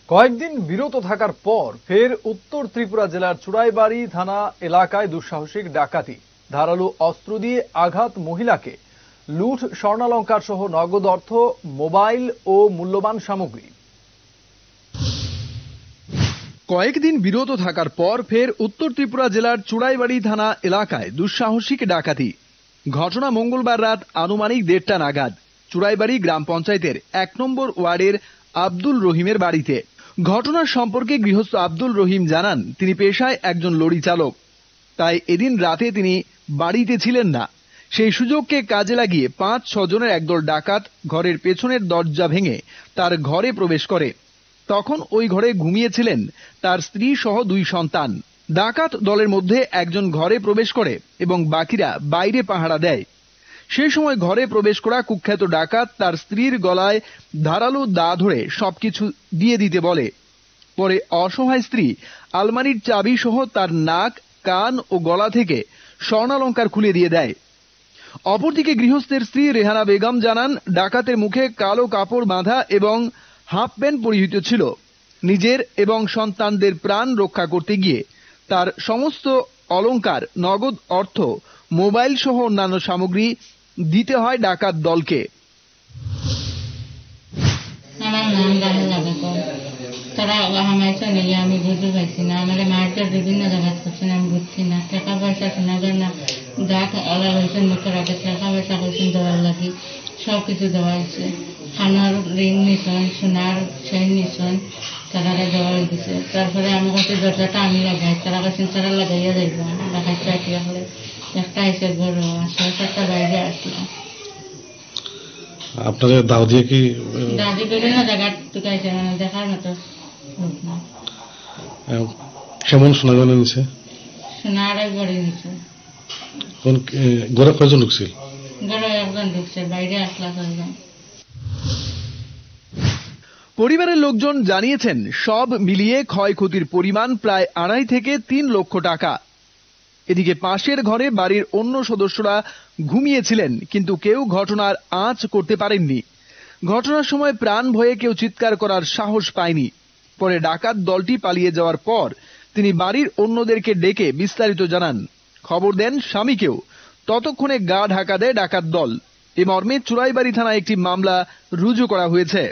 কয়েকদিন বিরত থাকার পর ফের উত্তর ত্রিপুরা জেলার চুড়াইবাড়ি থানা এলাকায় দুঃসাহসিক ডাকাতি, ধারালো অস্ত্র দিয়ে আঘাত, মহিলাকে লুঠ, স্বর্ণালংকার সহ নগদ অর্থ, মোবাইল ও মূল্যবান সামগ্রী। কয়েকদিন বিরত থাকার পর ফের উত্তর ত্রিপুরা জেলার চুড়াইবাড়ি থানা এলাকায় দুঃসাহসিক ডাকাতি। ঘটনা মঙ্গলবার রাত আনুমানিক 1:30 নাগাদ চুড়াইবাড়ি গ্রাম পঞ্চায়েতের 1 নম্বর ওয়ার্ডের আব্দুল রহিমের বাড়িতে। ঘটনার সম্পর্কে গৃহস্থ আব্দুল রহিম জানান, তিনি পেশায় একজন লরি চালক, তাই এদিন রাতে তিনি বাড়িতে ছিলেন না। সেই সুযোগকে কাজে লাগিয়ে 5-6 জনের একদল ডাকাত ঘরের পেছনের দরজা ভেঙে তার ঘরে প্রবেশ করে। তখন ওই ঘরে ঘুমিয়েছিলেন তার স্ত্রী সহ 2 সন্তান। ডাকাত দলের মধ্যে একজন ঘরে প্রবেশ করে এবং বাকিরা বাইরে পাহারা দেয়। সেই সময় ঘরে প্রবেশ করা কুখ্যাত ডাকাত তার স্ত্রীর গলায় ধারালো দা ধরে সবকিছু দিয়ে দিতে বলে। পরে অসহায় স্ত্রী আলমারির চাবি সহ তার নাক, কান ও গলা থেকে স্বর্ণালংকার খুলে দিয়ে দেয়। অপরদিকে গৃহস্থের স্ত্রী রেহানা বেগম জানান, ডাকাতের মুখে কালো কাপড় বাঁধা এবং হাফ প্যান্ট পরিহিত ছিল। নিজের এবং সন্তানদের প্রাণ রক্ষা করতে গিয়ে তার সমস্ত অলংকার, নগদ অর্থ, মোবাইল সহ অন্যান্য সামগ্রী দিতে হয় ডাকাত দলকে। তারা হামাইছে নিয়ে আমি বুঝতে পারছি না, আমার মার্কেট বিভিন্ন জায়গায় করছেন, আমি বুঝছি না। টাকা পয়সা শোনাবেন না, যা আলাদা হয়েছেন মুখের আগে টাকা পয়সা করছেন দেওয়ার লাগি, সব কিছু দেওয়া হয়েছে। খানার রিং নিছেন, সোনার চেন নিছেন, তারা দেওয়া হয়েছে। তারপরে আমার কাছে দরজাটা আমি লাগাই, তারা কাছে তারা লাগাইয়া যাইব দেখাইতে আসি। হলে একটা এসে বড় 6-7টা বাইরে আসলাম। আপনাদের দাও দিয়ে কি দাদি বিভিন্ন জায়গায় টুকাইছে, দেখার মতো কেমন শোনা গেল নিছে? সোনার গড়ে নিচ্ছে। ঘরে কয়জন ঢুকছিল? ঘরে একজন ঢুকছে, বাইরে আসলা 6 জন। পরিবারের লোকজন জানিয়েছেন, সব মিলিয়ে ক্ষয়ক্ষতির পরিমাণ প্রায় 2.5 থেকে 3 লক্ষ টাকা। এদিকে পাশের ঘরে বাড়ির অন্য সদস্যরা ঘুমিয়েছিলেন, কিন্তু কেউ ঘটনার আঁচ করতে পারেননি। ঘটনার সময় প্রাণ ভয়ে কেউ চিৎকার করার সাহস পায়নি। পরে ডাকাত দলটি পালিয়ে যাওয়ার পর তিনি বাড়ির অন্যদেরকে ডেকে বিস্তারিত জানান, খবর দেন স্বামীকেও। ততক্ষণে গা ঢাকা দেয় ডাকাত দল। এ মর্মে চুড়াইবাড়ি থানায় একটি মামলা রুজু করা হয়েছে।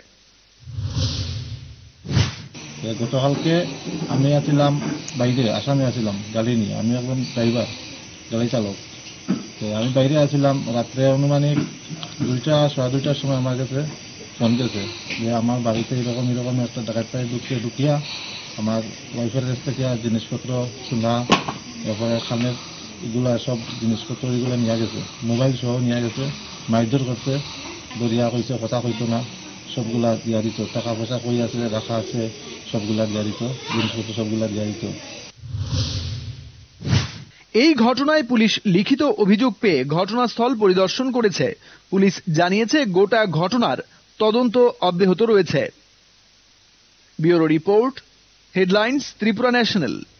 গতকালকে আমি আছিলাম বাইরে, আসামে আছিলাম গাড়ি নিয়ে। আমি একজন ড্রাইভার, গাড়ি চালক। তো আমি বাইরে আছিলাম। রাত্রে আনুমানিক 2টা-2:15টার সময় আমার কাছে ফোন গেছে যে আমার বাড়িতে এরকম একটা ডাকাত ঢুকিয়া আমার ওয়াইফের কাছ থেকে জিনিসপত্র, সোনা, তারপরে খানের এগুলা সব জিনিসপত্র এগুলো নিয়ে গেছে, মোবাইল সহ নিয়ে গেছে, মারধর করছে, দরিয়া কইছে, কথা কইতো না, সবগুলা দিয়া দিত। টাকা পয়সা কই আছে, রাখা আছে, সবগুলা দিয়া দিত, জিনিসপত্র সবগুলা দিয়া দিত। এই ঘটনায় পুলিশ লিখিত অভিযোগ পেয়ে ঘটনাস্থল পরিদর্শন করেছে। পুলিশ জানিয়েছে, গোটা ঘটনার তদন্ত অব্যাহত রয়েছে। Bureau report, headlines, Tripura national.